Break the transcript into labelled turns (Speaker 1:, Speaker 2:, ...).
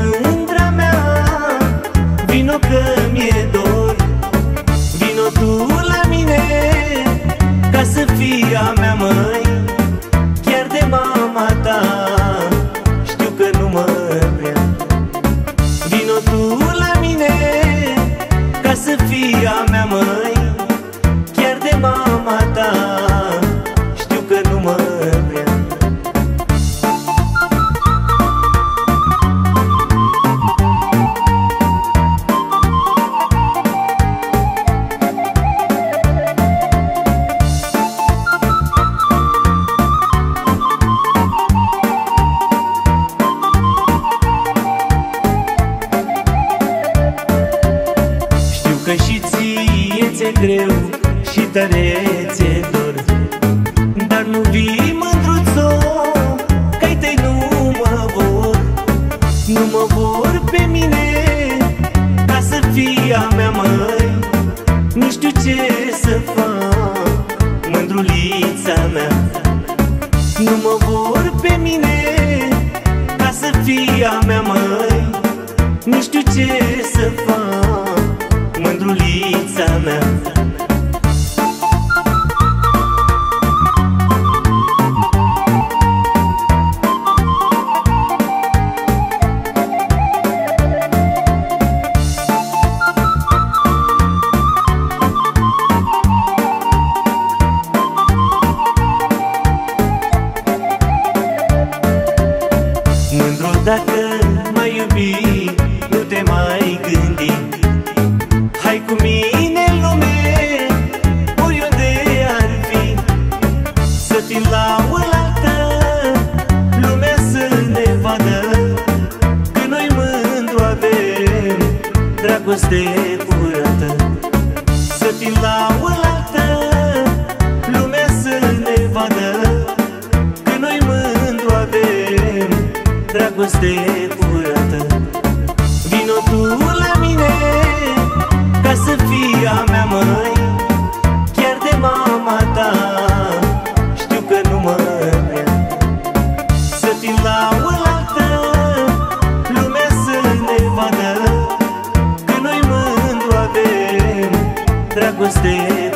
Speaker 1: mândra mea, vino că mi-e dor. Vino tu la mine ca să fii a mea, măi. Chiar de mama ta știu că nu mă vrea. Vino tu la mine ca să fii a mea, măi. Chiar de mama ta știu că nu mă vrea. Că și ție ți-e greu și tare ți-e dor, dar nu vii mândruțo, că-ai tăi nu mă vor. Nu mă vor pe mine ca să fii a mea, măi. Nu știu ce să fac, mândrulița mea. Nu mă vor pe mine ca să fii a mea, măi. Nu știu ce să fac, mândrulița mea. Mândru, dacă m-ai iubi, nu te mai gândi. Hai cu mine în lume, oriunde ar fi, să fim la oaltă, lumea să ne vadă, că noi mândru avem dragoste curată. Să fim la oaltă, lumea să ne vadă, că noi mândru avem dragoste curată. Vino tu la mine ca să fii a mea, măi. Chiar de mama ta știu că nu mă vrea. Să fim la oaltă, lumea să ne vadă, că noi mândru avem dragoste